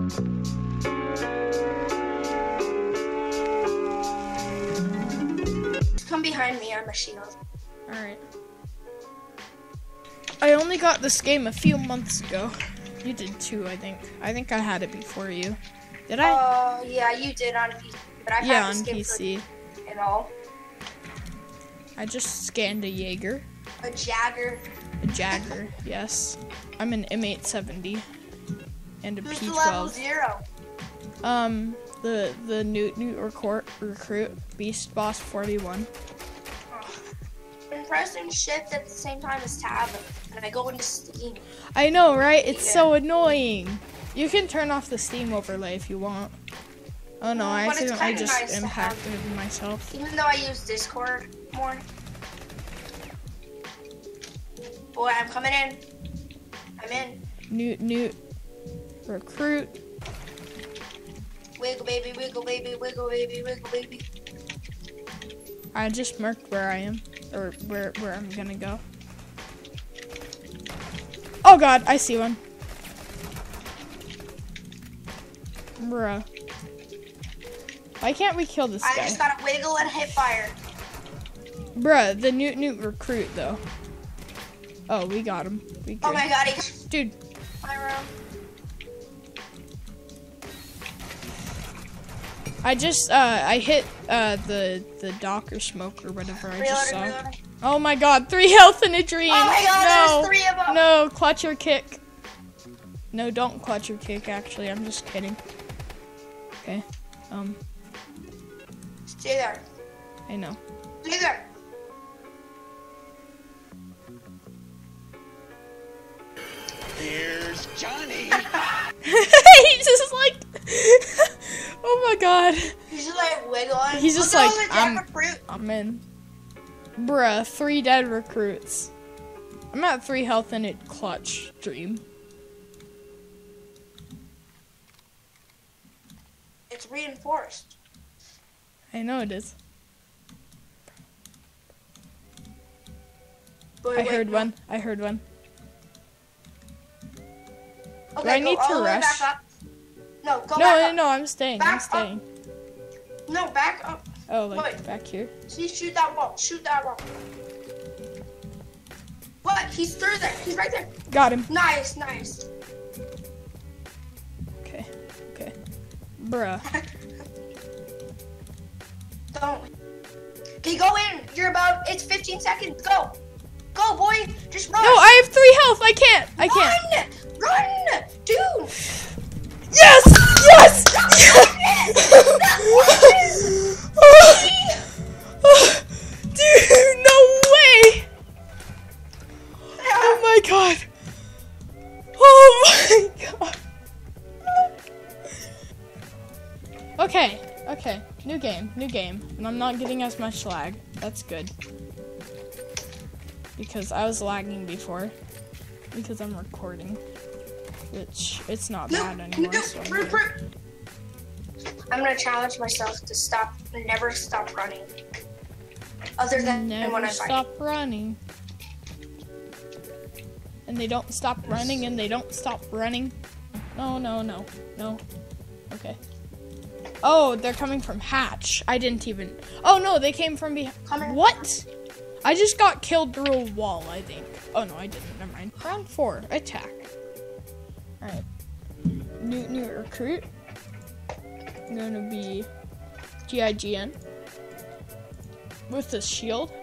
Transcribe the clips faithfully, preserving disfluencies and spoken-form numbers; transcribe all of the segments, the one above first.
Come behind me, I'm a shield. Alright. I only got this game a few months ago. You did too, I think. I think I had it before you. Did I? Oh, uh, yeah, you did on P C. But I've yeah, had this on game P C. For, and all. I just scanned a Jaeger. A Jagger. A Jagger, yes. I'm an M eight seventy. And a Who's P the level twelve. zero? Um, the the Newt Newt recruit recruit Beast Boss forty-one. I'm pressing shift at the same time as tab, and I go into Steam. I know, right? It's yeah. so annoying. You can turn off the Steam overlay if you want. Oh no, Mm, I accidentally just nice impacted myself. Even though I use Discord more. Boy, I'm coming in. I'm in. Newt Newt recruit. Wiggle baby, wiggle baby, wiggle baby, wiggle baby. I just marked where I am, or where where I'm gonna go. Oh god, I see one. Bruh. Why can't we kill this I guy? just gotta wiggle and hit fire. Bruh, the Newt Newt recruit though. Oh, we got him. We Oh good. my god, he Dude. my room. I just uh I hit uh the the dock or smoke or whatever I just saw. Reloading, reloading. Oh my god, three health in a dream. Oh my god, no. there's three of them. No, clutch your kick. No, don't clutch your kick actually. I'm just kidding. Okay. Um Stay there. I know. Stay there. Here's Johnny. He's just like oh my god. He's just like wiggling. He's just Look at like, all the I'm- jacket fruit. I'm in. Bruh, three dead recruits. I'm at three health in it clutch dream. It's reinforced. I know it is. Wait, I wait, heard no. one. I heard one. Okay, I go need to all the way rush? back up. No, go No, back no, up. no, I'm staying. I'm Back up. staying. No, back up. Oh, like Wait. back here. See, shoot that wall. Shoot that wall. What? He's through there. He's right there. Got him. Nice, nice. Okay, okay. Bruh. Don't. Okay, go in. You're about. It's fifteen seconds. Go. Go, boy. Just run. No, I have three health. I can't. I can't. Run. Run. Dude. Yes! Yes! Dude, no way! Oh my god! Oh my god! Okay, okay. New game, new game. And I'm not getting as much lag. That's good. Because I was lagging before. Because I'm recording. Which, it's not bad anymore. So I'm good. I'm gonna challenge myself to stop, never stop running. Other than when Never I'm stop running. And they don't stop running and they don't stop running. No, no, no, no. Okay. Oh, they're coming from hatch. I didn't even. Oh no, they came from behind. What? I just got killed through a wall, I think. Oh no, I didn't. Never mind. Round four, attack. Alright. New new recruit. I'm gonna be G I G N. With this shield.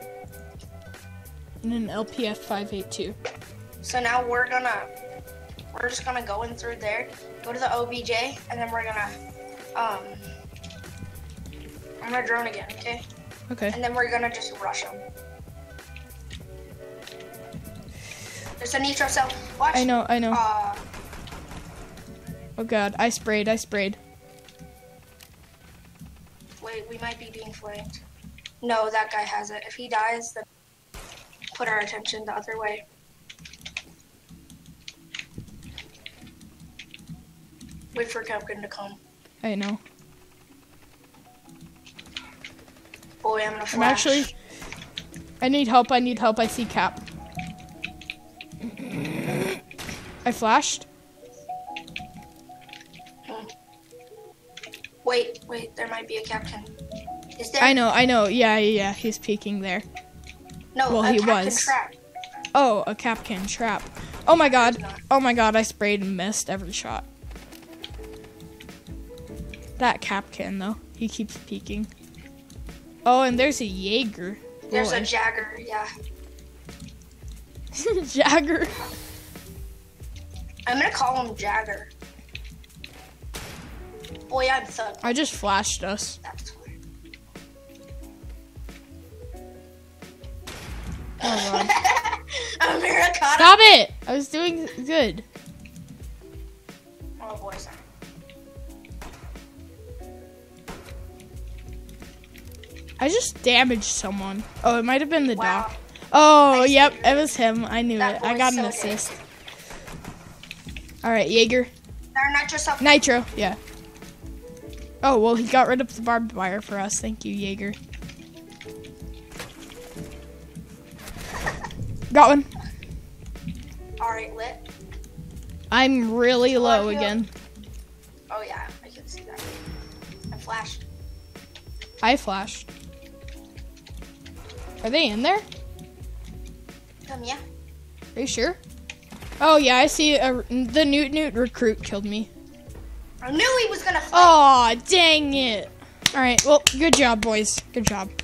And an L P F five eighty-two. So now we're gonna, we're just gonna go in through there, go to the O B J, and then we're gonna, um, I'm gonna drone again, okay? Okay. And then we're gonna just rush them. There's a nitro cell. Watch. I know, I know. Uh, Oh god, I sprayed, I sprayed. wait, we might be being flanked. No, that guy has it. If he dies, then put our attention the other way. Wait for Captain to come. I know. Boy, I'm gonna flash. I'm actually... I need help, I need help, I see Cap. I flashed. Wait, wait, there might be a captain. Is there? I know, I know. Yeah, yeah, yeah. He's peeking there. No, well, a he captain was. trap. Oh, a capcan trap. Oh my god. Oh my god, I sprayed and missed every shot. That capcan though, he keeps peeking. Oh, and there's a Jaeger. There's Boy. a Jagger, yeah. Jagger. I'm gonna call him Jagger. Boy, I'm thug. I just flashed us. That's fine. Oh god. Americana. Stop it! I was doing good. Oh boy, sorry. I just damaged someone. Oh, it might have been the Wow. doc. Oh, I yep, see. it was him. I knew That it. I boy's got an so assist. All right, Jaeger. They're not just up. Nitro, yeah. Oh, well, he got rid of the barbed wire for us. Thank you, Jaeger. Got one. All right, lit. I'm really Still low on hill. again. Oh yeah, I can see that. I flashed. I flashed. Are they in there? Um, yeah. Are you sure? Oh, yeah, I see a, the Newt Newt recruit killed me. I knew he was gonna fight. Oh, dang it. All right, well, good job, boys. Good job.